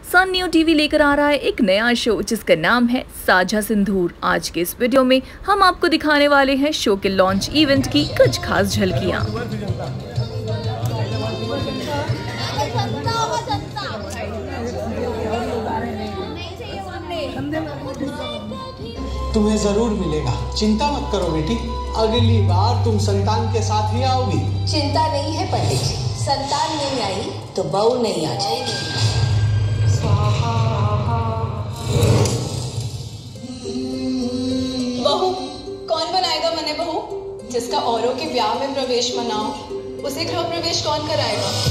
सन new TV लेकर आ रहा है एक नया शो जिसका नाम है साझा सिंदूर। आज के इस वीडियो में हम आपको दिखाने वाले हैं शो के लॉन्च इवेंट की कुछ खास झलकियां। तुम्हें जरूर मिलेगा, चिंता मत करो बेटी। अगली बार तुम संतान के साथ ही आओगी। चिंता नहीं है पंडित जी, संतान नहीं आई तो बहू नहीं आ जाएगी। बहू कौन बनाएगा मने बहू? जिसका औरों के ब्याह में प्रवेश मनाओ उसे गृह प्रवेश कौन कराएगा?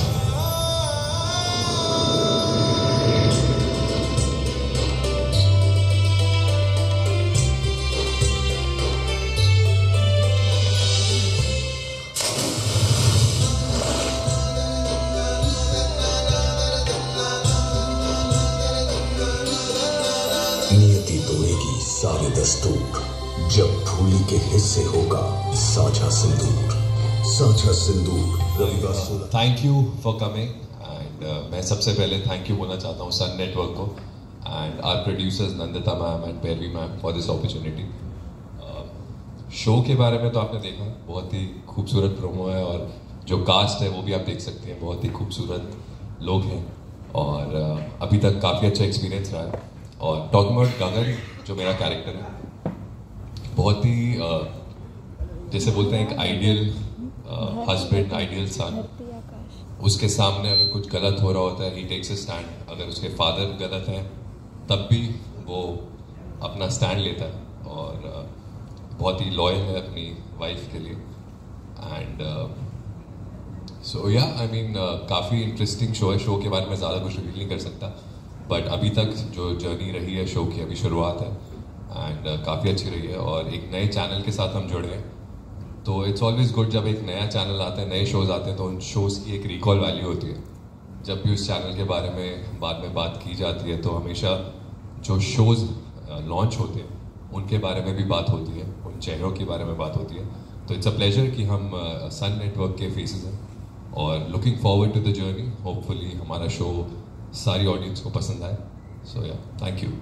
नियति तोड़ेगी सारे दस्तूर, जब भूली के हिस्से होगा साझा सिंदूर। साझा सिंदूर रविवार 16। Thank you for coming and मैं सबसे पहले थैंक यू बोलना चाहता हूँ सन नेटवर्क को and our producers Nandita ma'am and Bhairavi ma'am for this opportunity. Show के बारे में तो आपने देखा, बहुत ही खूबसूरत प्रोमो है और जो कास्ट है वो भी आप देख सकते हैं, बहुत ही खूबसूरत लोग हैं और अभी तक काफ़ी अच्छा एक्सपीरियंस रहा है। और टॉकिंग अबाउट गगन जो मेरा कैरेक्टर है, बहुत ही जैसे बोलते हैं एक आइडियल हस्बैंड, आइडियल सन। उसके सामने अगर कुछ गलत हो रहा होता है, ही टेक्स अ स्टैंड। अगर उसके फादर गलत हैं तब भी वो अपना स्टैंड लेता है और बहुत ही लॉयल है अपनी वाइफ के लिए। And so ya I mean काफ़ी इंटरेस्टिंग शो है। शो के बारे में ज़्यादा कुछ रिवील नहीं कर सकता, बट अभी तक जो जर्नी रही है शो की, अभी शुरुआत है एंड काफ़ी अच्छी रही है। और एक नए चैनल के साथ हम जुड़े हैं, तो इट्स ऑलवेज गुड जब एक नया चैनल आता है, नए शोज़ आते हैं, तो उन शोज़ की एक रिकॉल वैल्यू होती है। जब भी उस चैनल के बारे में बाद में बात की जाती है तो हमेशा जो शोज़ लॉन्च होते हैं उनके बारे में भी बात होती है, उन चेहरों के बारे में बात होती है। तो इट्स अ प्लेजर कि हम सन नेटवर्क के फेसेस हैं और looking forward to the journey. Hopefully हमारा शो सारी ऑडियंस को पसंद आए। So ya thank you.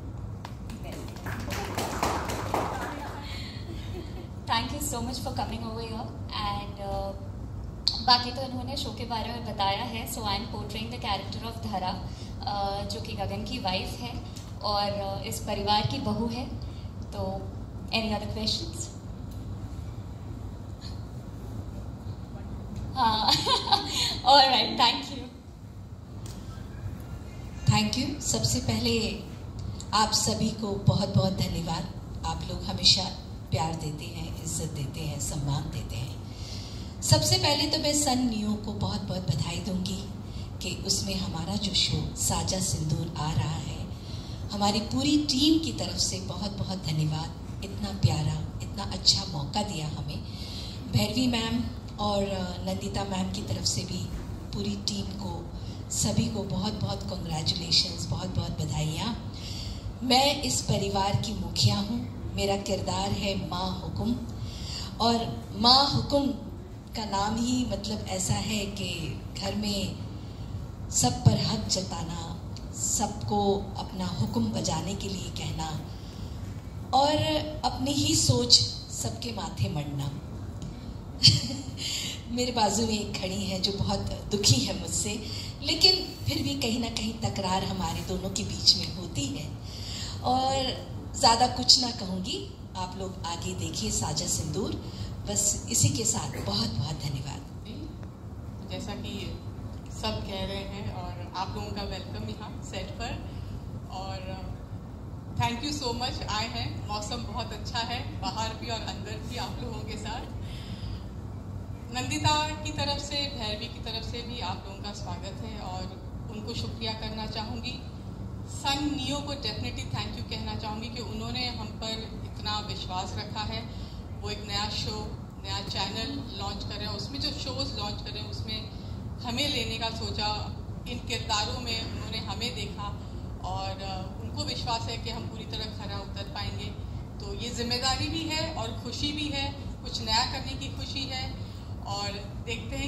Thank you so much for coming over here and बाकी तो इन्होंने शो के बारे में बताया है। So I am portraying the character of Dhara जो कि गगन की वाइफ है और इस परिवार की बहू है। तो एनी अदर क्वेश्चंस? हाँ alright, thank you. Thank you. सबसे पहले आप सभी को बहुत बहुत धन्यवाद। आप लोग हमेशा प्यार देते हैं, इज्जत देते हैं, सम्मान देते हैं। सबसे पहले तो मैं सन न्यू को बहुत बहुत बधाई दूंगी कि उसमें हमारा जो शो साझा सिंदूर आ रहा है। हमारी पूरी टीम की तरफ से बहुत बहुत धन्यवाद। इतना प्यारा, इतना अच्छा मौका दिया हमें। भैरवी मैम और नंदिता मैम की तरफ से भी पूरी टीम को, सभी को बहुत बहुत कॉन्ग्रेचुलेशंस, बहुत बहुत बधाइयाँ। मैं इस परिवार की मुखिया हूँ। मेरा किरदार है माँ हुकुम और माँ हुकुम का नाम ही मतलब ऐसा है कि घर में सब पर हक जताना, सबको अपना हुक्म बजाने के लिए कहना और अपनी ही सोच सबके माथे मढ़ना। मेरे बाजू में एक खड़ी है जो बहुत दुखी है मुझसे, लेकिन फिर भी कहीं ना कहीं तकरार हमारे दोनों के बीच में होती है। और ज़्यादा कुछ ना कहूँगी, आप लोग आगे देखिए साझा सिंदूर। बस इसी के साथ बहुत बहुत धन्यवाद। जैसा कि सब कह रहे हैं और आप लोगों का वेलकम यहाँ सेट पर, और थैंक यू सो मच आए हैं। मौसम बहुत अच्छा है, बाहर भी और अंदर भी आप लोगों के साथ। नंदिता की तरफ से, भैरवी की तरफ से भी आप लोगों का स्वागत है और उनको शुक्रिया करना चाहूँगी। सन न्यू को डेफिनेटली थैंक यू कहना चाहूँगी कि उन्होंने हम पर इतना विश्वास रखा है। वो एक नया शो, नया चैनल लॉन्च कर रहे हैं, उसमें जो शोज़ लॉन्च कर रहे हैं उसमें हमें लेने का सोचा। इन किरदारों में उन्होंने हमें देखा और उनको विश्वास है कि हम पूरी तरह खरा उतर पाएंगे। तो ये जिम्मेदारी भी है और खुशी भी है, कुछ नया करने की खुशी है। और देखते हैं कि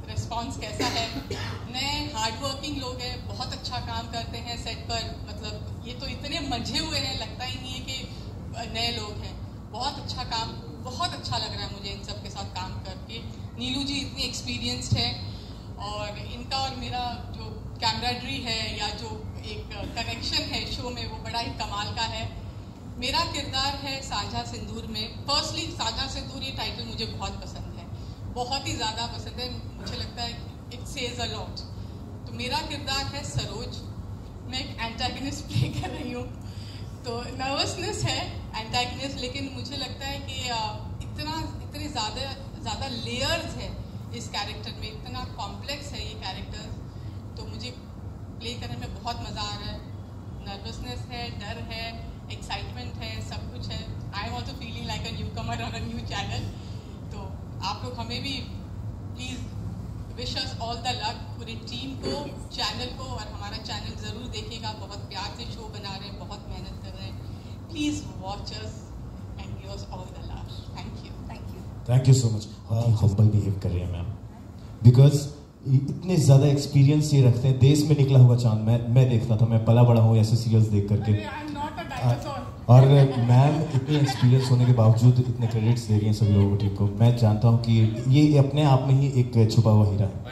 रिस्पॉन्स कैसा है। नए हार्ड वर्किंग लोग हैं, बहुत अच्छा काम करते हैं सेट पर, मतलब ये तो इतने मजे हुए हैं, लगता ही नहीं है कि नए लोग हैं। बहुत अच्छा काम, बहुत अच्छा लग रहा है मुझे इन सब के साथ काम करके। नीलू जी इतनी एक्सपीरियंस्ड है और इनका और मेरा जो कैमराडरी है या जो एक कनेक्शन है शो में वो बड़ा ही कमाल का है। मेरा किरदार है साझा सिंदूर में। फर्स्टली साझा सिंदूर ये टाइटल मुझे बहुत पसंद है, बहुत ही ज़्यादा पसंद है। मुझे लगता है इट सेज अ लॉट। तो मेरा किरदार है सरोज, मैं एक एंटागनिस्ट प्ले कर रही हूँ। तो नर्वसनेस है एंटागनिस्ट, लेकिन मुझे लगता है कि इतने ज़्यादा लेयर्स है इस कैरेक्टर में, इतना कॉम्प्लेक्स है ये कैरेक्टर, तो मुझे प्ले करने में बहुत मज़ा आ रहा है। नर्वसनेस है, डर है, एक्साइटमेंट है, सब कुछ है। I am also feeling like a newcomer on a new channel. तो आप लोग हमें भी please wish us all the luck, पूरी टीम को, चैनल को, और हमारा चैनल ज़रूर देखिएगा। बहुत प्यार से शो बना रहे हैं, बहुत मेहनत कर रहे हैं। Please watch us and give us all the love. Thank you. Thank you so much. Humble behave कर रही है मैम, बिकॉज इतने ज़्यादा एक्सपीरियंस ये रखते हैं। देश में निकला हुआ चांद मैं देखता था, मैं पला बड़ा हूँ ऐसे सीरियल्स देख करके, और मैम इतने एक्सपीरियंस होने के बावजूद इतने क्रेडिट्स दे रही हैं सभी लोगों टीम को। मैं जानता हूँ कि ये अपने आप में ही एक छुपा हुआ हीरा है।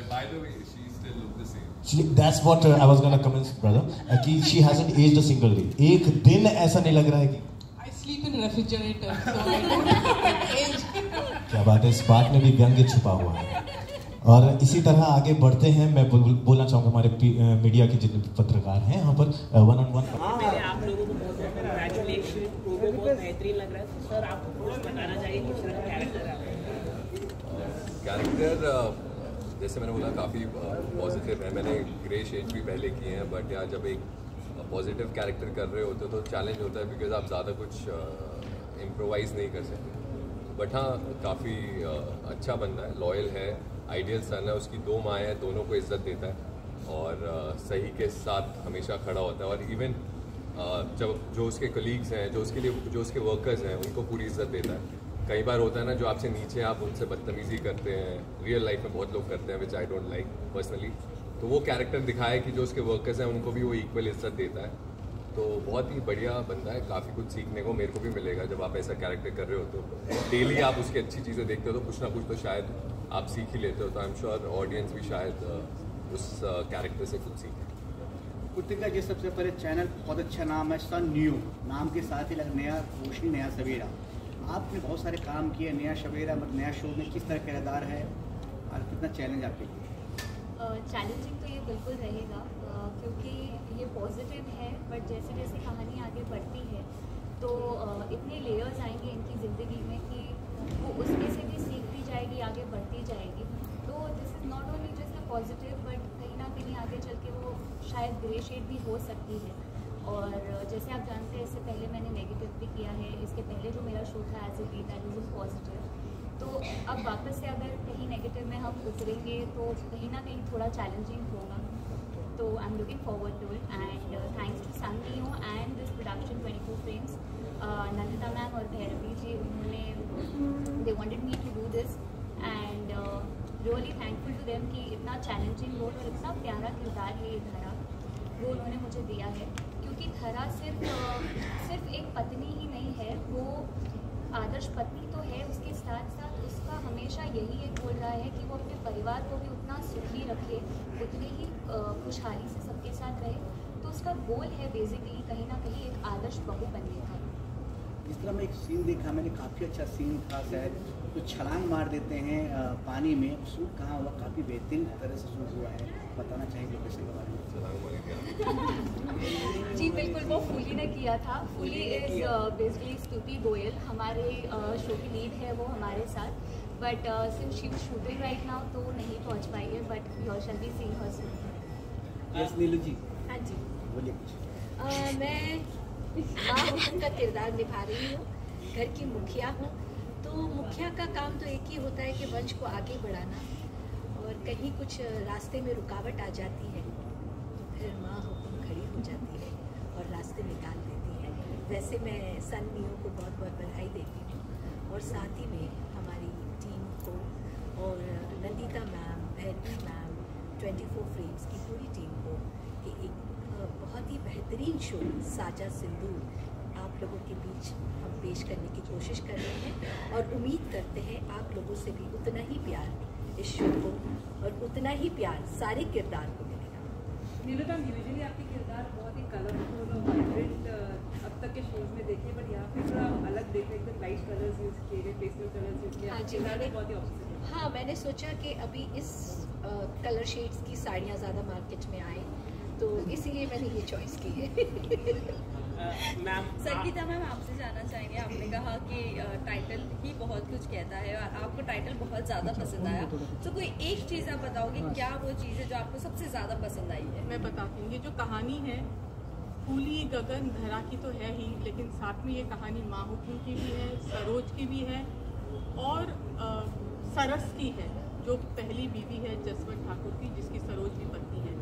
That's what I was gonna comment, brother. कि she hasn't aged a single day. एक दिन ऐसा नहीं लग रहा है कि I sleep in refrigerator, so I don't age. क्या बात है, इस बात में भी व्यंग्य छुपा हुआ है। और इसी तरह आगे बढ़ते हैं। मैं बोलना चाहूँगा हमारे मीडिया के जितने पत्रकार हैं यहाँ पर वन ऑन वन। आप लोगों को बहुत कंग्रेचुलेशन, बहुत बेहतरीन लग रहा है। तो सर आप बताना चाहिए किस तरह का कैरेक्टर है? कैरेक्टर जैसे मैंने बोला काफ़ी पॉजिटिव है। मैंने ग्रे शेड भी पहले किए हैं, बट यार जब एक पॉजिटिव कैरेक्टर कर रहे होते तो चैलेंज होता है, बिकॉज आप ज़्यादा कुछ इम्प्रोवाइज़ नहीं कर सकते। बट हाँ, काफ़ी अच्छा बंदा है, लॉयल है, आइडियल सन है, उसकी 2 माँ हैं, दोनों को इज्जत देता है और सही के साथ हमेशा खड़ा होता है। और इवन जब जो उसके कलीग्स हैं, जो उसके वर्कर्स हैं, उनको पूरी इज्जत देता है। कई बार होता है ना, जो आपसे नीचे आप उनसे बदतमीजी करते हैं, रियल लाइफ में बहुत लोग करते हैं, which I don't like personally. तो वो कैरेक्टर दिखाया कि जो उसके वर्कर्स हैं उनको भी वो इक्वल इज्जत देता है। तो बहुत ही बढ़िया बंदा है, काफ़ी कुछ सीखने को मेरे को भी मिलेगा जब आप ऐसा कैरेक्टर कर रहे हो। तो डेली आप उसकी अच्छी चीज़ें देखते हो तो कुछ ना कुछ तो शायद आप सीख ही लेते हो। तो आई एम श्योर ऑडियंस भी शायद उस कैरेक्टर से कुछ सीखे। कृतिका जी, सबसे पहले चैनल बहुत अच्छा नाम है, सन न्यू नाम के साथ ही लग नया रोशनी, नया सवेरा। आपने बहुत सारे काम किए, नया सवेरा मतलब नया शो में किस तरह किरदार है और कितना चैलेंज आपके लिए? चैलेंजिंग तो ये बिल्कुल रहेगा, क्योंकि ये पॉजिटिव है, बट जैसे जैसे कहानी आगे बढ़ती है तो इतने लेयर्स आएंगे इनकी ज़िंदगी में कि वो उसमें से भी सीखती जाएगी, आगे बढ़ती जाएगी। तो this is not only just a positive, but कहीं ना कहीं आगे चल के वो शायद ग्रे शेड भी हो सकती है। और जैसे आप जानते हैं, इससे पहले मैंने नेगेटिव भी किया है, इसके पहले जो मेरा शो था as a lead that is in positive. तो अब वापस से अगर कहीं नेगेटिव में हम उतरेंगे तो कहीं ना कहीं थोड़ा चैलेंजिंग होगा। तो I am looking forward to it and thanks to Sun Neo and this production 24 frames, Nandita ma'am और भैरवी जी, उन्होंने they wanted me to do this and really thankful to them कि इतना चैलेंजिंग रोल और इतना प्यारा किरदार है ये धरा, वो उन्होंने मुझे दिया है। क्योंकि धरा सिर्फ एक पत्नी ही नहीं है, वो आदर्श पत्नी तो है, उसके साथ साथ उसका हमेशा यही एक बोल रहा है कि वो अपने परिवार को भी उतना सुखी रखे, उतनी ही खुशहाली से सबके साथ रहे। तो उसका गोल है बेसिकली कहीं ना कहीं एक आदर्श बहू बनने का। इस तरह मैं एक सीन देखा मैंने, काफ़ी अच्छा सीन था, शायद तो छलांग मार देते हैं पानी में, शूट कहाँ हुआ? काफ़ी बेहतरीन तरह से शूट हुआ है, बताना चाहेंगे लोकेशन के बारे में? जी बिल्कुल, वो फूली ने किया था। फूली इज़ बेसिकली स्तुति गोयल, हमारे शो की लीड है वो हमारे साथ, but since she was shooting right now तो नहीं पहुंच पाई है, but you shall be seeing her soon. Yes Neelu ji. हाँ जी, बोलिए कुछ। मैं माँ हुकुम का किरदार निभा रही हूँ, घर की मुखिया हूँ। तो मुखिया का काम तो एक ही होता है कि वंश को आगे बढ़ाना, और कहीं कुछ रास्ते में रुकावट आ जाती है तो फिर माँ हुकुम खड़ी हो जाती है और रास्ते निकाल देती है। वैसे मैं सन न्यू को बहुत बहुत बधाई देती हूँ, और साथ ही में हमारी टीम को और Nandita ma'am, Bhairavi ma'am, 24 frames की पूरी टीम को कि एक बहुत ही बेहतरीन शो साझा सिंदूर आप लोगों के बीच हम पेश करने की कोशिश कर रहे हैं और उम्मीद करते हैं आप लोगों से भी उतना ही प्यार इस शो को और उतना ही प्यार सारे किरदार को मिलेगा। नीलू मैम, यूजुअली आपके किरदार बहुत ही कलरफुल और वाइब्रेंट अब तक के शोज में देखे, बट यहाँ पे थोड़ा अलग देख रहे एकदम लाइट कलर्स यूज किए गए, पेस्टल कलर्स यूज किए। हाँ जी, मैंने सोचा कि अभी इस कलर शेड्स की साड़ियाँ ज़्यादा मार्केट में आए, तो इसीलिए मैंने ये चॉइस की है। संगीता मैम, आपसे जानना चाहेंगे, आपने कहा कि टाइटल ही बहुत कुछ कहता है और आपको टाइटल बहुत ज़्यादा पसंद आया, तो कोई एक चीज़ आप बताओगे क्या वो चीज़ है जो आपको सबसे ज़्यादा पसंद आई है? मैं बताती हूँ, ये जो कहानी है फूली गगन धरा की तो है ही, लेकिन साथ में ये कहानी माँ हुकुम की भी है, सरोज की भी है और सरस की है, जो पहली बीवी है जसवंत ठाकुर की, जिसकी सरोज की पत्नी है।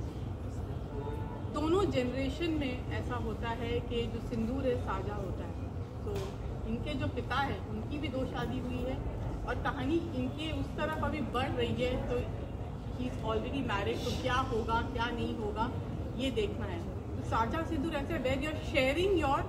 दोनों जनरेशन में ऐसा होता है कि जो सिंदूर है साझा होता है, तो इनके जो पिता है उनकी भी 2 शादी हुई है और कहानी इनके उस तरफ अभी बढ़ रही है, तो ही इज ऑलरेडी मैरिड, तो क्या होगा क्या नहीं होगा ये देखना है। तो साझा सिंदूर ऐसे where you are sharing your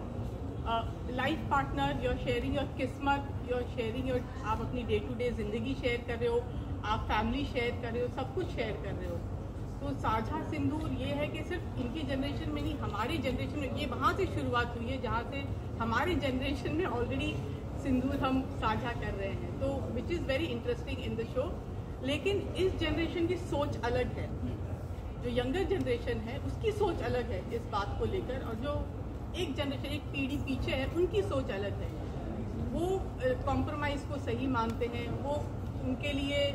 life partner, you are sharing your किस्मत, यू आर शेयरिंग योर, आप अपनी डे टू डे जिंदगी शेयर कर रहे हो, आप फैमिली शेयर कर रहे हो, सब कुछ शेयर कर रहे हो। तो साझा सिंदूर ये है कि सिर्फ इनकी जनरेशन में नहीं, हमारी जनरेशन में, ये वहाँ से शुरुआत हुई है जहाँ से हमारी जनरेशन में ऑलरेडी सिंदूर हम साझा कर रहे हैं, तो which is very interesting in the show. लेकिन इस जनरेशन की सोच अलग है, जो यंगर जनरेशन है उसकी सोच अलग है इस बात को लेकर, और जो एक जनरेशन, एक पीढ़ी पीछे है, उनकी सोच अलग है। वो कॉम्प्रोमाइज़ को सही मानते हैं, वो उनके लिए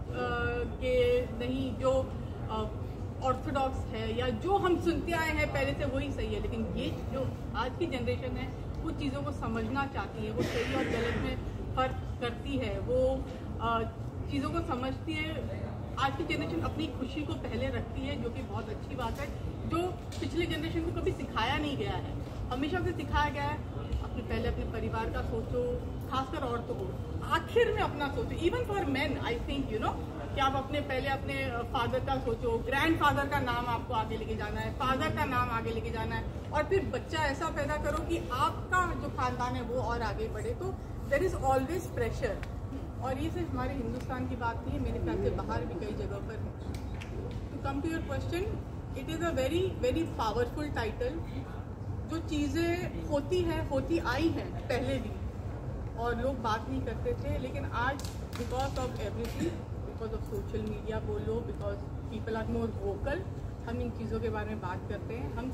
कि नहीं जो ऑर्थोडॉक्स है या जो हम सुनते आए हैं पहले से वही सही है, लेकिन ये जो आज की जनरेशन है वो चीज़ों को समझना चाहती है, वो सही और गलत में फ़र्क करती है, वो चीज़ों को समझती है। आज की जनरेशन अपनी खुशी को पहले रखती है, जो कि बहुत अच्छी बात है, जो पिछले जनरेशन को कभी सिखाया नहीं गया है। हमेशा से सिखाया गया है पहले अपने परिवार का सोचो, खासकर औरतों को आखिर में अपना सोचो। Even for men I think you know कि आप पहले अपने फादर का सोचो, ग्रैंडफादर का नाम आपको आगे लेके जाना है, फादर का नाम आगे लेके जाना है, और फिर बच्चा ऐसा पैदा करो कि आपका जो खानदान है वो और आगे बढ़े। तो देयर इज ऑलवेज प्रेशर, और ये सिर्फ हमारे हिंदुस्तान की बात नहीं है, मेरे ख्याल से बाहर भी कई जगह पर है। To come to your question, it is a very very powerful title. जो चीज़ें होती आई हैं पहले भी, और लोग बात नहीं करते थे, लेकिन आज because of everything, because of social media बोलो, because people are more vocal, हम इन चीज़ों के बारे में बात करते हैं। हम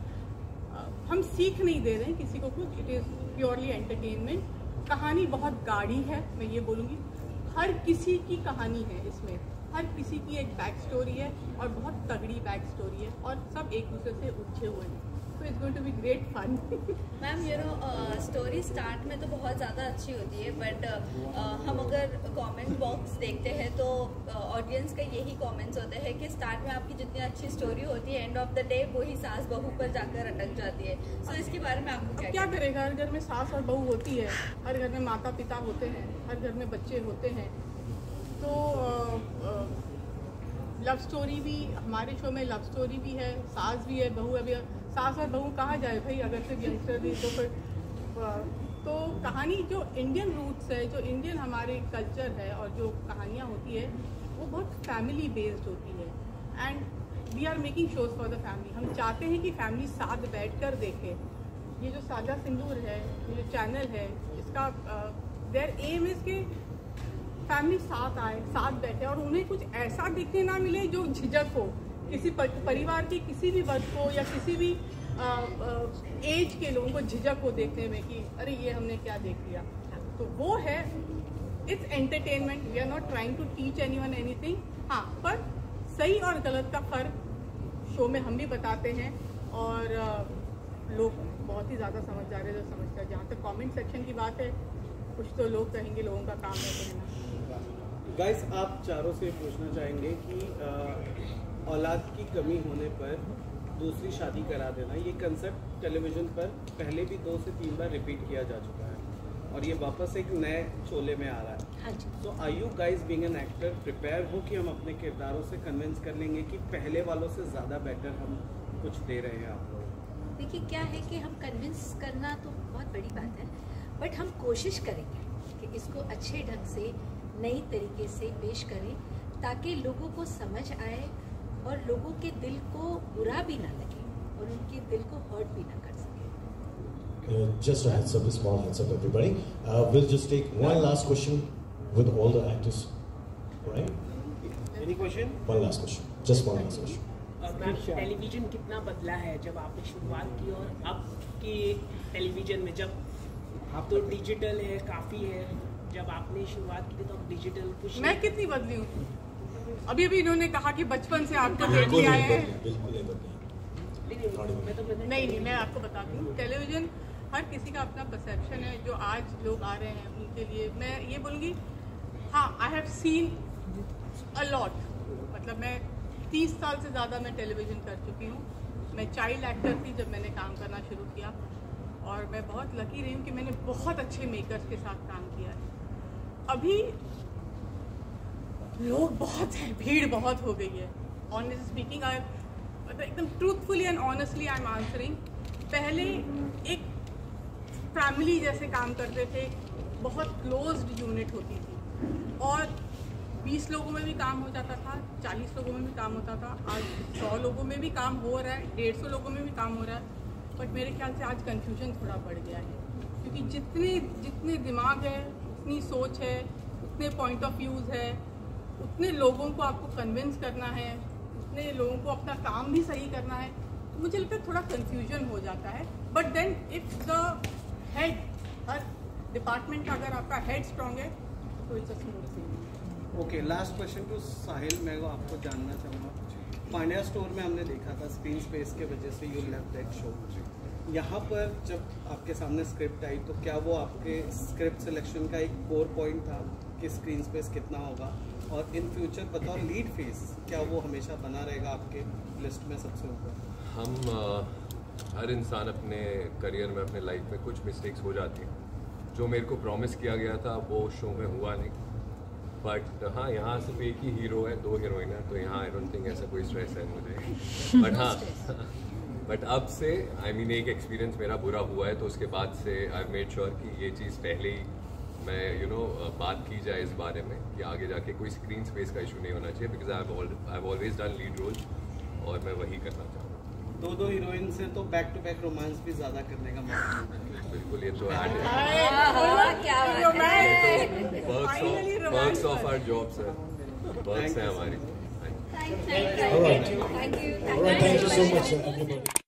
सिर्फ हम सीख नहीं दे रहे हैं किसी को कुछ, इट इज़ प्योरली एंटरटेनमेंट। कहानी बहुत गाढ़ी है, मैं ये बोलूँगी, हर किसी की कहानी है इसमें, हर किसी की एक बैक स्टोरी है और बहुत तगड़ी बैक स्टोरी है, और सब एक दूसरे से उलझे हुए हैं। So it's going to be great fun. Ma'am you know story start में तो बहुत ज़्यादा अच्छी होती है, बट हम अगर कमेंट बॉक्स देखते हैं तो ऑडियंस का यही कमेंट्स होते हैं कि स्टार्ट में आपकी जितनी अच्छी स्टोरी होती है, एंड ऑफ द डे वही सास बहू पर जाकर अटक जाती है। सो इसके बारे में आपको क्या करेगा? हर घर में सास और बहू होती है, हर घर में माता पिता होते हैं, हर घर में बच्चे होते हैं। तो लव स्टोरी भी, हमारे शो में लव स्टोरी भी है, सास भी है, बहू है। सास और बहू कहाँ जाए भाई, अगर सिर्फ यंगस्टर भी तो फिर तो कहानी जो इंडियन रूट्स है, जो इंडियन हमारे कल्चर है, और जो कहानियाँ होती है वो बहुत फैमिली बेस्ड होती है। And we are making shows for the family. हम चाहते हैं कि फैमिली साथ बैठ कर देखे। ये जो साझा सिंदूर है, ये जो चैनल है, इसका देयर एम इज कि फैमिली साथ आए, साथ बैठे, और उन्हें कुछ ऐसा देखने ना मिले जो झिझक हो किसी परिवार के किसी भी वर्ग को या किसी भी एज के लोगों को झिझक हो देखने में कि अरे ये हमने क्या देख लिया। तो वो है, it's entertainment. We are not trying to teach anyone anything. हाँ, पर सही और गलत का फर्क शो में हम भी बताते हैं, और लोग बहुत ही ज़्यादा समझदार है जो समझता है। जहाँ तक कमेंट सेक्शन की बात है, कुछ तो लोग कहेंगे लोगों का काम है कहना। गाइस, आप चारों से पूछना चाहेंगे कि औलाद की कमी होने पर दूसरी शादी करा देना, ये कंसेप्ट टेलीविज़न पर पहले भी 2 से 3 बार रिपीट किया जा चुका है। और ये वापस एक नए शोले में आ रहा है। हाँ जी। तो are you guys being an actor prepare हो कि हम अपने किरदारों से कन्विंस कर लेंगे कि पहले वालों से ज़्यादा बेटर हम कुछ दे रहे हैं आप लोग? देखिए क्या है कि हम कन्विंस करना तो बहुत बड़ी बात है, बट हम कोशिश करेंगे कि इसको अच्छे ढंग से नई तरीके से पेश करें ताकि लोगों को समझ आए और लोगों के दिल को बुरा भी ना लगे और उनके दिल को हर्ट भी ना कर सके। Just a heads up, a small heads up, everybody. We'll just take one last question with all the actors. Right? Any question? One last question. Just one last question. मैम, टेलीविजन कितना बदला है जब आपने शुरुआत की और अब की टेलीविजन में, जब आप तो डिजिटल है काफ़ी है, जब आपने शुरुआत की थी तो डिजिटल कुछ मैं कितनी बदली हूँ? अभी इन्होंने कहा कि बचपन से आपको देख लिया है। नहीं, मैं आपको बताती हूँ, टेलीविजन हर किसी का अपना परसेप्शन है। जो आज लोग आ रहे हैं उनके लिए मैं ये बोलूँगी, हाँ, I have seen a lot. मतलब मैं 30 साल से ज़्यादा मैं टेलीविज़न कर चुकी हूँ। मैं चाइल्ड एक्टर थी जब मैंने काम करना शुरू किया और मैं बहुत लकी रही हूँ कि मैंने बहुत अच्छे मेकर्स के साथ काम किया है। अभी लोग बहुत हैं, भीड़ बहुत हो गई है। ऑनेस्ट स्पीकिंग, मतलब एकदम truthfully and honestly I am answering. पहले एक फैमिली जैसे काम करते थे, बहुत क्लोज्ड यूनिट होती थी और 20 लोगों में भी काम हो जाता था, 40 लोगों में भी काम होता था। आज 100 लोगों में भी काम हो रहा है, 150 लोगों में भी काम हो रहा है। बट मेरे ख्याल से आज कन्फ्यूजन थोड़ा बढ़ गया है, क्योंकि जितने दिमाग है, उतनी सोच है, उतने पॉइंट ऑफ व्यूज़ है, उतने लोगों को आपको कन्विंस करना है, उतने लोगों को अपना काम भी सही करना है। तो मुझे लगता है थोड़ा कन्फ्यूजन हो जाता है। But then if the head, हर डिपार्टमेंट का अगर आपका हेड स्ट्रॉन्ग है तो it's a smooth thing. Okay, last question to Sahil. मैं आपको जानना चाहूँगा, पांड्या स्टोर में हमने देखा था स्क्रीन स्पेस के वजह से यू लेफ्ट दैट शो। यहाँ पर जब आपके सामने स्क्रिप्ट आई तो क्या वो आपके स्क्रिप्ट सिलेक्शन का एक कोर पॉइंट था कि स्क्रीन स्पेस कितना होगा, और इन फ्यूचर बतौर लीड फेस क्या वो हमेशा बना रहेगा आपके लिस्ट में सबसे ऊपर? हम हर इंसान अपने करियर में, अपने लाइफ में कुछ मिस्टेक्स हो जाती हैं। जो मेरे को प्रॉमिस किया गया था वो शो में हुआ नहीं। बट हाँ, यहाँ सिर्फ एक ही हीरो है, 2 हीरोइन है, तो यहाँ आई डोंट थिंक ऐसा कोई स्ट्रेस है मुझे। बट हाँ, बट अब से एक एक्सपीरियंस मेरा बुरा हुआ है तो उसके बाद से आई मेड श्योर कि ये चीज़ पहले ही मैं बात की जाए इस बारे में कि आगे जाके कोई स्क्रीन स्पेस का इशू नहीं होना चाहिए, because I have always done lead role और मैं वही करना चाहूँगा। 2 हीरोइन से तो बैक टू बैक रोमांस भी ज़्यादा करने का मौका। बिल्कुल, ये तो वर्क्स ऑफ आवर जॉब्स है, वर्क्स है हमारी। All right. Thank you so much, everybody.